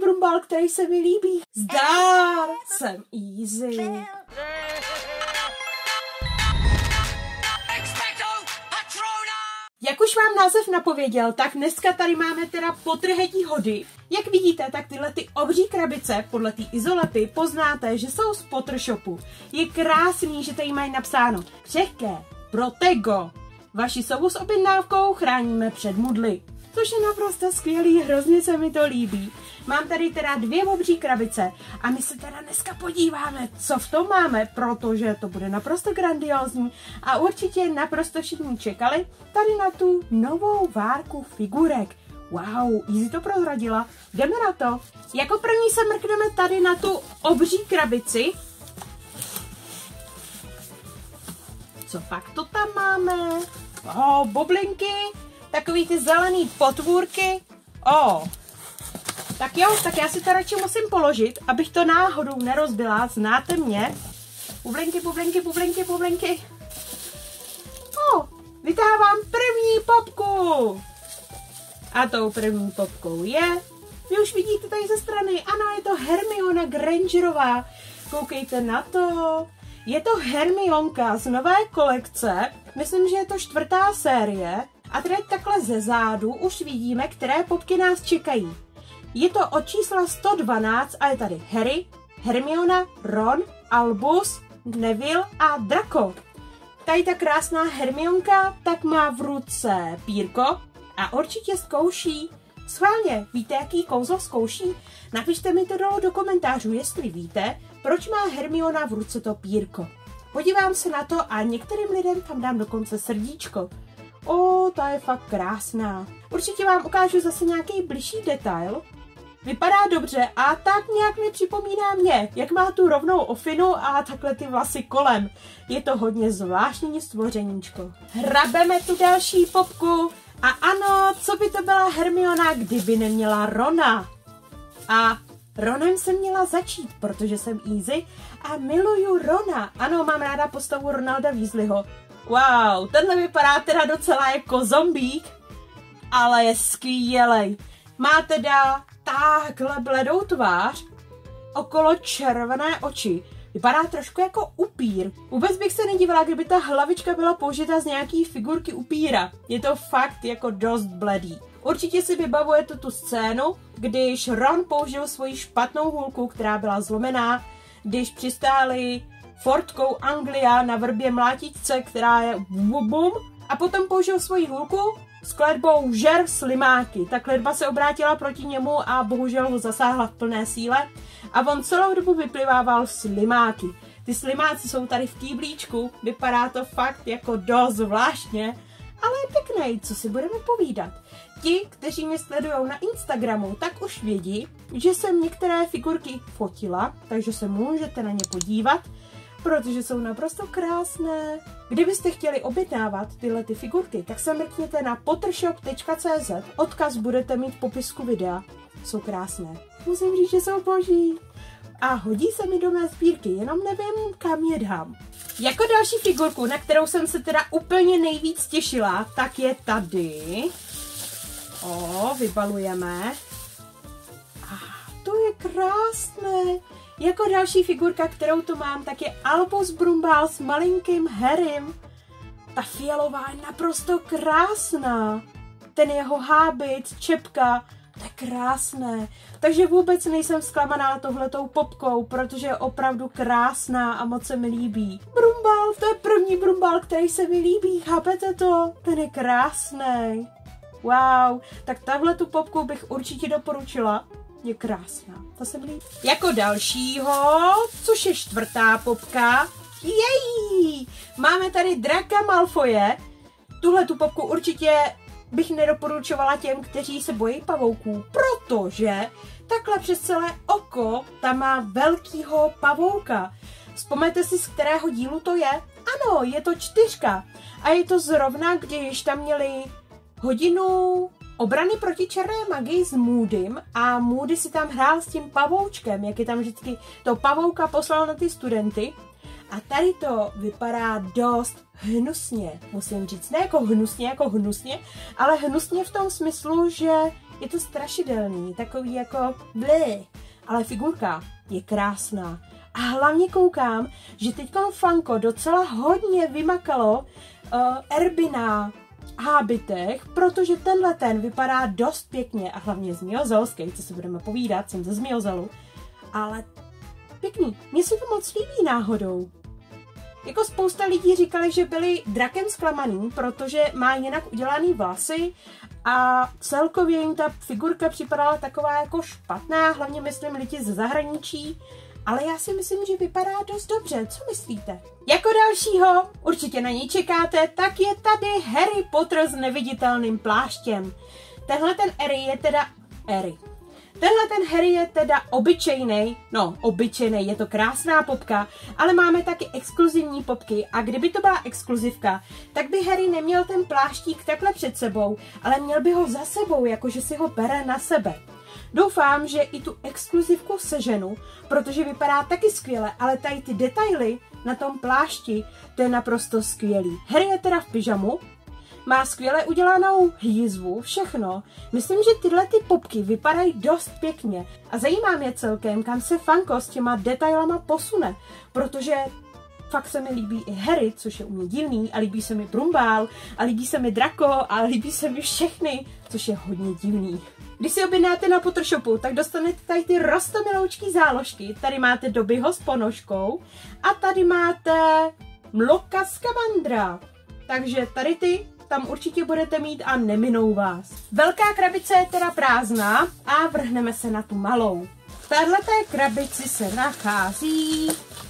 brumbál, který se mi líbí. Zdar, jsem Easy. Jak už vám název napověděl, tak dneska tady máme teda potrhetí hody. Jak vidíte, tak tyhle ty obří krabice, podle té izolepy, poznáte, že jsou z Pottershopu. Je krásný, že tady mají napsáno křehké, Protego. Vaši sovu s objednávkou chráníme před mudly. Což je naprosto skvělý, hrozně se mi to líbí. Mám tady teda 2 obří krabice a my se teda dneska podíváme, co v tom máme, protože to bude naprosto grandiózní a určitě naprosto všichni čekali tady na tu novou várku figurek. Wow, Easy to prozradila. Jdeme na to. Jako první se mrkneme tady na tu obří krabici. Co pak to tam máme? Bublinky. Takový ty zelený potvůrky. Tak jo, tak já si to radši musím položit, abych to náhodou nerozbila. Znáte mě? Bublinky, bublinky, bublinky, bublinky. Vytávám první popku. A tou první popkou je, vy už vidíte tady ze strany, ano, je to Hermiona Grangerová. Koukejte na to. Je to Hermionka z nové kolekce, myslím, že je to 4. série. A tady takhle ze zádu už vidíme, které popky nás čekají. Je to od čísla 112 a je tady Harry, Hermiona, Ron, Albus, Neville a Draco. Tady ta krásná Hermionka tak má v ruce pírko a určitě zkouší. Schválně, víte, jaký kouzlo zkouší? Napište mi to dolů do komentářů, jestli víte, proč má Hermiona v ruce to pírko. Podívám se na to a některým lidem tam dám dokonce srdíčko. Ta je fakt krásná. Určitě vám ukážu zase nějaký bližší detail. Vypadá dobře a tak nějak mi připomíná mě, jak má tu rovnou ofinu a takhle ty vlasy kolem. Je to hodně zvláštní stvořeníčko. Hrabeme tu další popku. A ano, co by to byla Hermiona, kdyby neměla Rona? A Ronem jsem měla začít, protože jsem Easy a miluju Rona. Ano, mám ráda postavu Ronalda Weasleyho. Wow, tenhle vypadá teda docela jako zombík, ale je skvělej. Má teda takhle bledou tvář, okolo červené oči. Vypadá trošku jako upír. Vůbec bych se nedívala, kdyby ta hlavička byla použita z nějaký figurky upíra. Je to fakt jako dost bledý. Určitě si vybavujete tu scénu, když Ron použil svoji špatnou hůlku, která byla zlomená, když přistáli fortkou Anglia na vrbě mlátičce, která je bum, a potom použil svoji hůlku s kletbou žer slimáky. Ta kletba se obrátila proti němu a bohužel ho zasáhla v plné síle a on celou dobu vyplivával slimáky. Ty slimáci jsou tady v kýblíčku, vypadá to fakt jako dost zvláštně, ale je pěkný, co si budeme povídat. Ti, kteří mě sledují na Instagramu, tak už vědí, že jsem některé figurky fotila, takže se můžete na ně podívat, protože jsou naprosto krásné. Kdybyste chtěli objednávat tyhle ty figurky, tak se mrkněte na pottershop.cz, odkaz budete mít v popisku videa. Jsou krásné. Musím říct, že jsou boží. A hodí se mi do mé sbírky, jenom nevím, kam je dám. Jako další figurku, na kterou jsem se teda úplně nejvíc těšila, tak je tady. Vybalujeme. To je krásné. Jako další figurka, kterou tu mám, tak je Albus Brumbál s malinkým Harrym. Ta fialová je naprosto krásná. Ten jeho hábit, čepka, to je krásné. Takže vůbec nejsem zklamaná tohletou popkou, protože je opravdu krásná a moc se mi líbí. Brumbál, to je první Brumbál, který se mi líbí, chápete to? Ten je krásný. Wow, tak tahletu popku bych určitě doporučila. Je krásná, to se mi líbí. Jako dalšího, což je 4. popka, máme tady Draka Malfoye. Tuhle tu popku určitě bych nedoporučovala těm, kteří se bojí pavouků, protože takhle přes celé oko tam má velkýho pavouka. Vzpomeňte si, z kterého dílu to je? Ano, je to 4. A je to zrovna, když tam měli hodinu obrany proti černé magii s Moodym a Moody si tam hrál s tím pavoučkem, jak je tam vždycky to pavouka poslal na ty studenty. A tady to vypadá dost hnusně, musím říct. Ne jako hnusně, ale hnusně v tom smyslu, že Je to strašidelný, takový jako blé, ale figurka je krásná. A hlavně koukám, že teďka Funko docela hodně vymakalo erby na hábitech, protože tenhle ten vypadá dost pěkně a hlavně zmiozelský, co si budeme povídat, jsem ze Zmiozelu, ale pěkný, mně se to moc líbí náhodou. Jako spousta lidí říkali, že byli drakem zklamaný, protože má jinak udělaný vlasy a celkově jim ta figurka připadala taková jako špatná, hlavně myslím lidi ze zahraničí, ale já si myslím, že vypadá dost dobře, co myslíte? Jako dalšího, určitě na něj čekáte, tak je tady Harry Potter s neviditelným pláštěm. Tenhle ten Harry je teda obyčejnej, no obyčejnej, je to krásná popka, ale máme taky exkluzivní popky a kdyby to byla exkluzivka, tak by Harry neměl ten pláštík takhle před sebou, ale měl by ho za sebou, jakože si ho bere na sebe. Doufám, že i tu exkluzivku seženu, protože vypadá taky skvěle, ale tady ty detaily na tom plášti, to je naprosto skvělý. Harry je teda v pyžamu, má skvěle udělanou jízvu, všechno. Myslím, že tyhle ty popky vypadají dost pěkně a zajímá mě celkem, kam se Funko s těma detailama posune, protože fakt se mi líbí i Harry, což je u mě divný, a líbí se mi Brumbál, a líbí se mi Draco, a líbí se mi všechny, což je hodně divný. Když si objednáte na Pottershopu, tak dostanete tady ty rostomiloučký záložky. Tady máte Dobbyho s ponožkou a tady máte Mloka Scamandra. Takže tady ty tam určitě budete mít a neminou vás. Velká krabice je teda prázdná a vrhneme se na tu malou. V téhleté krabici se nachází...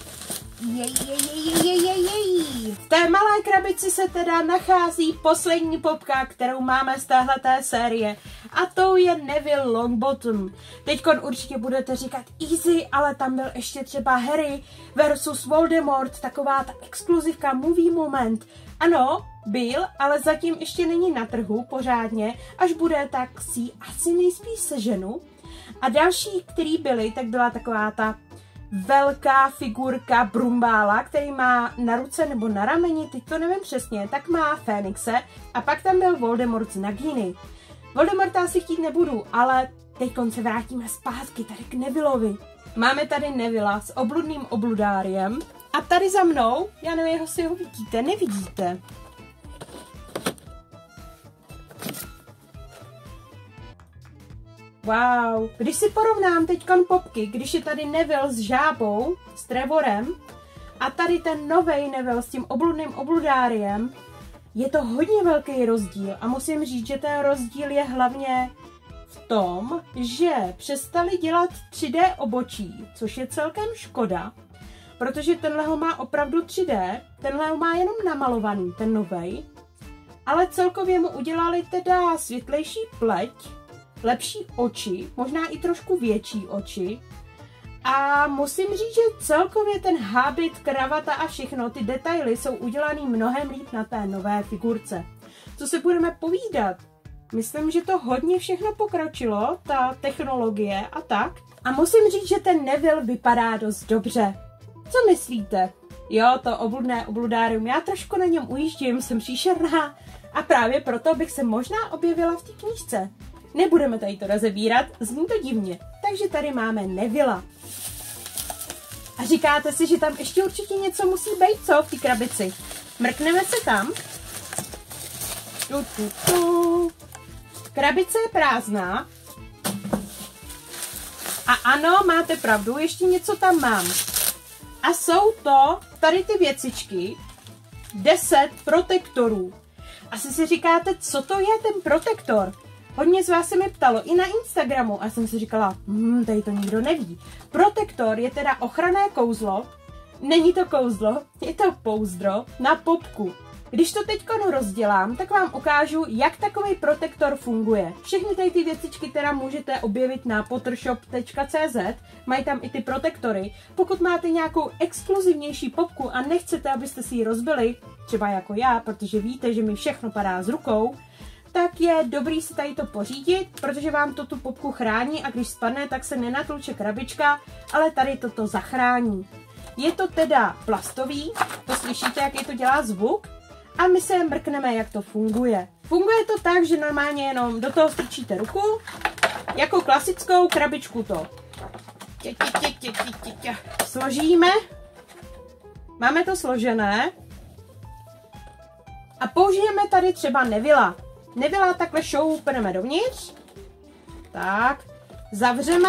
V té malé krabici se teda nachází poslední popka, kterou máme z téhleté série. A to je Neville Longbottom. Teďkon určitě budete říkat easy, ale tam byl ještě třeba Harry versus Voldemort, taková ta exkluzivka movie moment. Ano, byl, ale zatím ještě není na trhu pořádně. Až bude, tak si asi nejspíš seženu. A další, který byly, tak byla taková ta velká figurka Brumbála, který má na ruce nebo na rameni, teď to nevím přesně, tak má Fénixe a pak tam byl Voldemort z Nagini. Voldemorta asi chtít nebudu, ale teď se vrátíme zpátky tady k Nevilleovi. Máme tady Nevilla s obludným obludáriem a tady za mnou, já nevím, jestli ho vidíte, nevidíte. Wow, když si porovnám teďkon popky, když je tady Neville s žábou, s Trevorem a tady ten novej Neville s tím obludným obludáriem, je to hodně velký rozdíl a musím říct, že ten rozdíl je hlavně v tom, že přestali dělat 3D obočí, což je celkem škoda, protože tenhle ho má opravdu 3D, tenhle ho má jenom namalovaný, ten novej, ale celkově mu udělali teda světlejší pleť, lepší oči, možná i trošku větší oči. A musím říct, že celkově ten hábit, kravata a všechno, ty detaily jsou udělaný mnohem líp na té nové figurce. Co se budeme povídat? Myslím, že to hodně všechno pokročilo, ta technologie a tak. A musím říct, že ten Neville vypadá dost dobře. Co myslíte? Jo, to obludné obludárium, já trošku na něm ujíždím, jsem příšerná a právě proto bych se možná objevila v té knížce. Nebudeme tady to rozebírat, zní to divně. Takže tady máme Nevilla. A říkáte si, že tam ještě určitě něco musí být, co v té krabici. Mrkneme se tam. Krabice je prázdná. A ano, máte pravdu, ještě něco tam mám. A jsou to tady ty věcičky. 10 protektorů. Asi si říkáte, co to je ten protektor? Hodně z vás se mi ptalo i na Instagramu a jsem si říkala, tady to nikdo neví. Protektor je teda ochranné kouzlo, není to kouzlo, je to pouzdro na popku. Když to teď rozdělám, tak vám ukážu, jak takový protektor funguje. Všechny tady ty věcičky teda můžete objevit na pottershop.cz, mají tam i ty protektory. Pokud máte nějakou exkluzivnější popku a nechcete, abyste si ji rozbili, třeba jako já, protože víte, že mi všechno padá z rukou, tak je dobrý si tady to pořídit, protože vám to tu popku chrání a když spadne, tak se nenatluče krabička, ale tady toto zachrání. Je to teda plastový, to slyšíte, jaký to dělá zvuk, a my se mrkneme, jak to funguje. Funguje to tak, že normálně jenom do toho strčíte ruku, jako klasickou krabičku to složíme. Máme to složené. A použijeme tady třeba Nevilla. Nevilla takhle šoupneme dovnitř. Tak, zavřeme.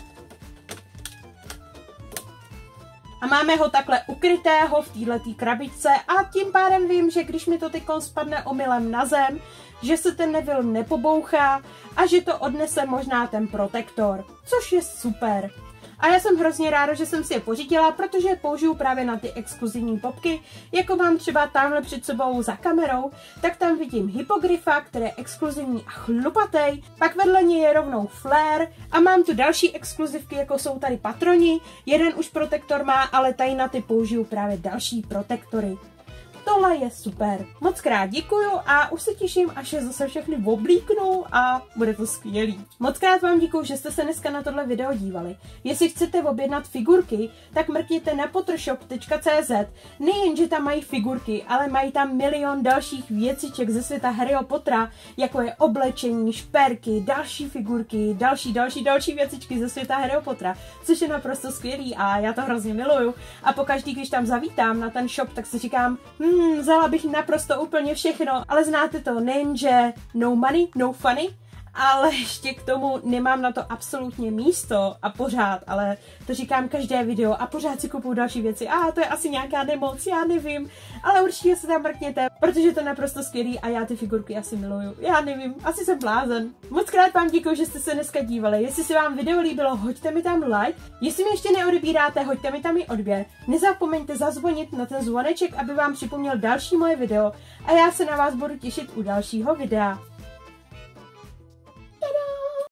A máme ho takhle ukrytého v této krabičce a tím pádem vím, že když mi to teď spadne omylem na zem, že se ten Neville nepobouchá a že to odnese možná ten protektor, což je super. A já jsem hrozně ráda, že jsem si je pořídila, protože je použiju právě na ty exkluzivní popky, jako mám třeba tamhle před sebou za kamerou, tak tam vidím hypogryfa, který je exkluzivní a chlupatej, pak vedle něj je rovnou Flair a mám tu další exkluzivky, jako jsou tady patroni, jeden už protektor má, ale tady na ty použiju právě další protektory. Tohle je super. Moc krát děkuju a už se těším, až je zase všechny oblíknu a bude to skvělý. Moc krát vám děkuju, že jste se dneska na tohle video dívali. Jestli chcete objednat figurky, tak mrkněte na pottershop.cz. Nejen, že tam mají figurky, ale mají tam milion dalších věciček ze světa Harryho Pottera, jako je oblečení, šperky, další figurky, další věcičky ze světa Harryho Pottera, což je naprosto skvělý a já to hrozně miluju. A pokaždý, když tam zavítám na ten shop, tak si říkám, vzala bych naprosto úplně všechno, ale znáte to, nejenže no money, no funny, ale ještě k tomu nemám na to absolutně místo a pořád, ale to říkám každé video a pořád si kupuju další věci. To je asi nějaká nemoc, já nevím, ale určitě se tam mrkněte, protože to je naprosto skvělý a já ty figurky asi miluju. Já nevím, asi jsem blázen. Moc krát vám děkuji, že jste se dneska dívali. Jestli se vám video líbilo, hoďte mi tam like. Jestli mi ještě neodebíráte, hoďte mi tam i odběr. Nezapomeňte zazvonit na ten zvoneček, aby vám připomněl další moje video a já se na vás budu těšit u dalšího videa.